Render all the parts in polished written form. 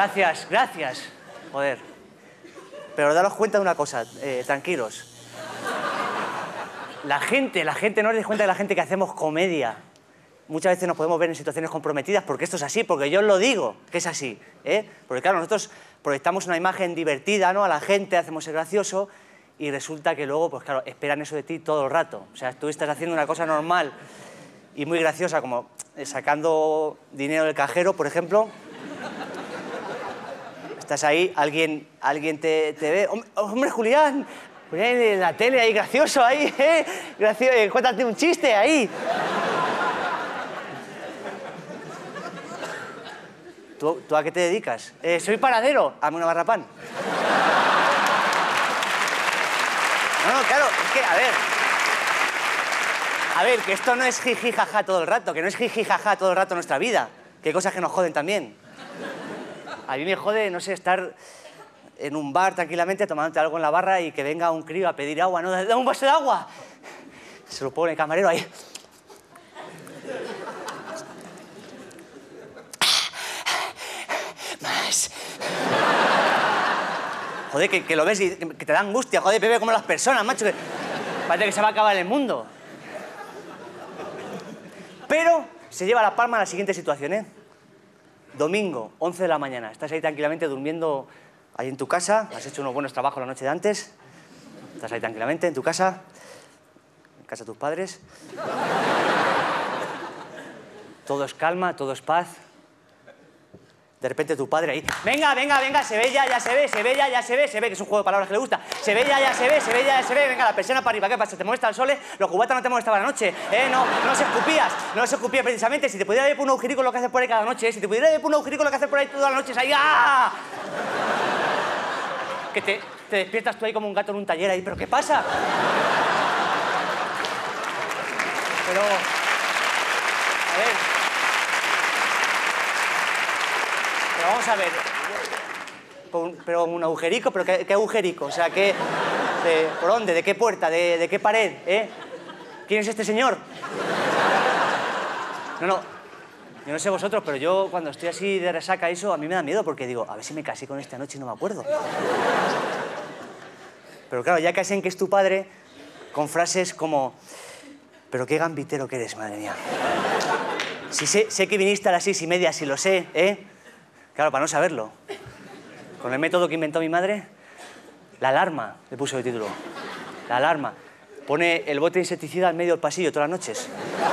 Gracias, gracias. Joder. Pero daros cuenta de una cosa, tranquilos. La gente, no os dais cuenta de la gente que hacemos comedia. Muchas veces nos podemos ver en situaciones comprometidas porque esto es así, porque yo os lo digo, que es así, ¿eh? Porque claro, nosotros proyectamos una imagen divertida, ¿no?, a la gente, hacemos el gracioso y resulta que luego, pues claro, esperan eso de ti todo el rato. O sea, tú estás haciendo una cosa normal y muy graciosa, como sacando dinero del cajero, por ejemplo. Estás ahí, alguien te ve. ¡Hombre, Julián! Julián, en la tele ahí, gracioso ahí, ¿eh? Cuéntate un chiste ahí. ¿Tú a qué te dedicas? Soy panadero. Hazme una barra pan. No, claro, es que, a ver, que esto no es jiji jaja todo el rato, que no es jiji jaja todo el rato nuestra vida, que hay cosas que nos joden también. A mí me jode, no sé, estar en un bar tranquilamente tomándote algo en la barra y que venga un crío a pedir agua, ¿no? ¡Dame un vaso de agua! Se lo pone el camarero ahí. Más. Joder, que lo ves y que te da angustia. Joder, bebe como las personas, macho. Que parece que se va a acabar el mundo. Pero se lleva la palma a la siguiente situación, ¿eh? Domingo, 11 de la mañana. Estás ahí tranquilamente durmiendo ahí en tu casa. Has hecho unos buenos trabajos la noche de antes. Estás ahí tranquilamente en tu casa. En casa de tus padres. Todo es calma, todo es paz. De repente tu padre ahí, venga, se ve ya se ve, que es un juego de palabras que le gusta. Se ve ya se ve, venga, la persiana para arriba, ¿qué pasa? ¿Te molesta el sol? Los cubatas no te molestaban anoche, no se escupías precisamente. Si te pudiera ir por un agujerico lo que haces por ahí cada noche, si te pudiera ir por un agujerico lo que haces por ahí todas las noches, ahí, ¡ah! Que te despiertas tú ahí como un gato en un taller ahí, ¿pero qué pasa? Pero, a ver... Pero vamos a ver, pero un agujerico, ¿pero qué agujerico? O sea, ¿por dónde? ¿De qué puerta? ¿De qué pared? ¿Quién es este señor? No, yo no sé vosotros, pero yo cuando estoy así de resaca eso, a mí me da miedo porque digo, a ver si me casé con esta noche y no me acuerdo. Pero claro, ya casé en que es tu padre, con frases como, pero qué gambitero que eres, madre mía. Si sé que viniste a las 6:30, si lo sé, ¿eh? Claro, para no saberlo. Con el método que inventó mi madre, la alarma, le puso de título. La alarma. Pone el bote de insecticida en medio del pasillo todas las noches.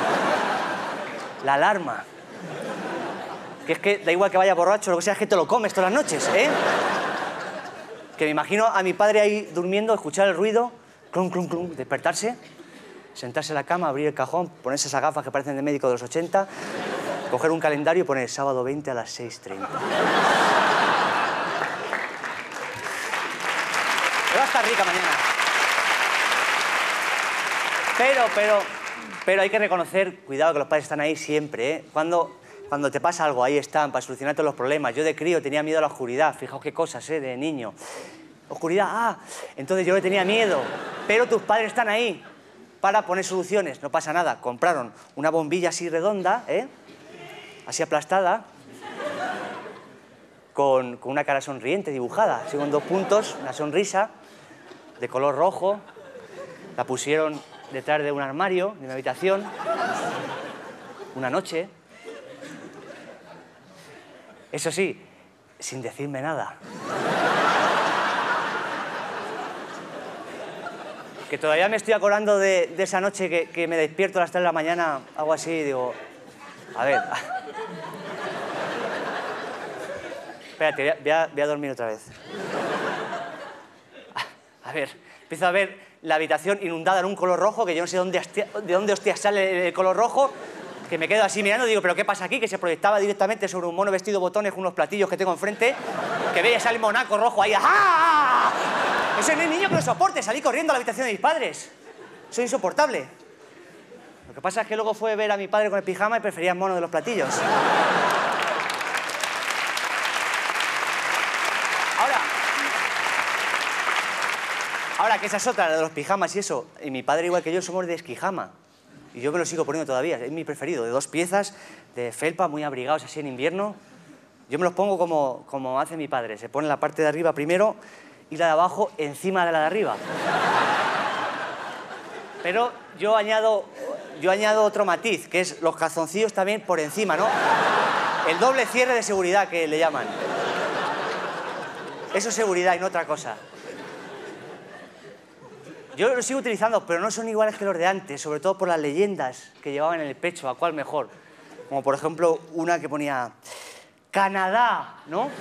La alarma. Que es que da igual que vaya borracho o lo que sea, es que te lo comes todas las noches, ¿eh? Que me imagino a mi padre ahí durmiendo, escuchar el ruido, clum, clum, clum, despertarse, sentarse en la cama, abrir el cajón, ponerse esas gafas que parecen de médico de los 80... Coger un calendario y poner sábado 20 a las 6:30. Va a estar rica mañana. Pero hay que reconocer, cuidado que los padres están ahí siempre, ¿eh? Cuando te pasa algo, ahí están para solucionarte los problemas. Yo de crío tenía miedo a la oscuridad, fijaos qué cosas, de niño. Oscuridad, entonces yo le tenía miedo. Pero tus padres están ahí para poner soluciones, no pasa nada. Compraron una bombilla así redonda, así aplastada, con una cara sonriente dibujada, así con 2 puntos, una sonrisa de color rojo. La pusieron detrás de un armario de mi habitación una noche. Eso sí, sin decirme nada. Que todavía me estoy acordando de esa noche que me despierto a las 3 de la mañana, algo así, y digo, a ver... Espérate, voy a dormir otra vez. A ver, empiezo a ver la habitación inundada en un color rojo, que yo no sé de dónde hostia sale el color rojo, que me quedo así mirando y digo, ¿pero qué pasa aquí? Que se proyectaba directamente sobre un mono vestido de botones con unos platillos que tengo enfrente, que veía sale el monaco rojo ahí, ¡ah! Ese no es niño que lo soporte, salí corriendo a la habitación de mis padres. Soy insoportable. Lo que pasa es que luego fue ver a mi padre con el pijama y prefería el mono de los platillos. Ahora, que esa es otra, la de los pijamas y eso. Y mi padre, igual que yo, somos de esquijama. Y yo me lo sigo poniendo todavía. Es mi preferido, de 2 piezas, de felpa, muy abrigados así en invierno. Yo me los pongo como hace mi padre. Se pone la parte de arriba primero y la de abajo encima de la de arriba. Pero yo añado otro matiz, que es los calzoncillos también por encima, ¿no? El doble cierre de seguridad, que le llaman. Eso es seguridad y no otra cosa. Yo los sigo utilizando, pero no son iguales que los de antes, sobre todo por las leyendas que llevaban en el pecho, a cuál mejor. Como por ejemplo una que ponía Canadá, ¿no?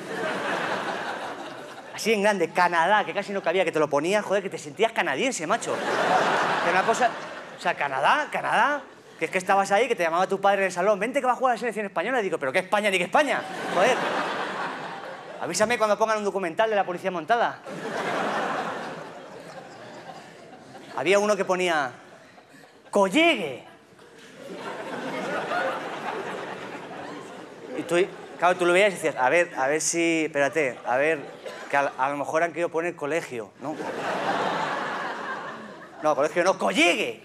Así en grande, Canadá, que casi no cabía, que te lo ponías, joder, que te sentías canadiense, macho. Que una cosa... O sea, Canadá, que es que estabas ahí, que te llamaba tu padre en el salón, vente que va a jugar a la selección española. Y digo, ¿pero qué España ni qué España? Joder. Avísame cuando pongan un documental de la policía montada. Había uno que ponía Collegue. Y tú, claro, tú lo veías y decías, a ver si... Espérate, a ver, que a lo mejor han querido poner colegio, ¿no? No, colegio no, Collegue.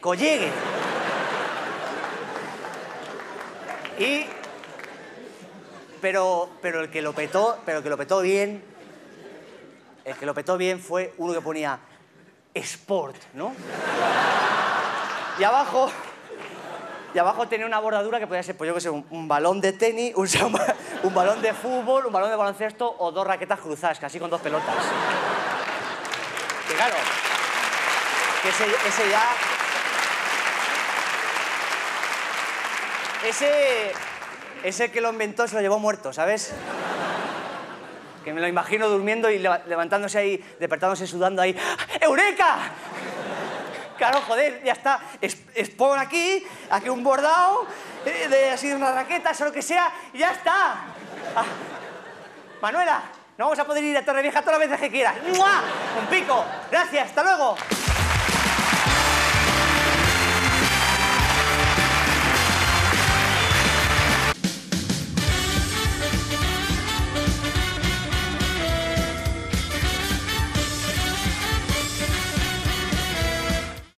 Y... Pero el que lo petó bien... El que lo petó bien fue uno que ponía Sport, ¿no? Y abajo tenía una bordadura que podía ser, pues yo qué sé, un balón de tenis, un balón de fútbol, un balón de baloncesto o dos raquetas cruzadas, casi con dos pelotas. Que claro, que ese ya... Ese que lo inventó se lo llevó muerto, ¿sabes? Que me lo imagino durmiendo y levantándose ahí, despertándose sudando ahí. ¡Eureka! Claro, joder, ya está. Pon aquí un bordado, así de una raqueta, eso lo que sea, y ya está. Ah. Manuela, no vamos a poder ir a Torrevieja todas las veces que quieras. ¡Mua! Un pico. Gracias, hasta luego.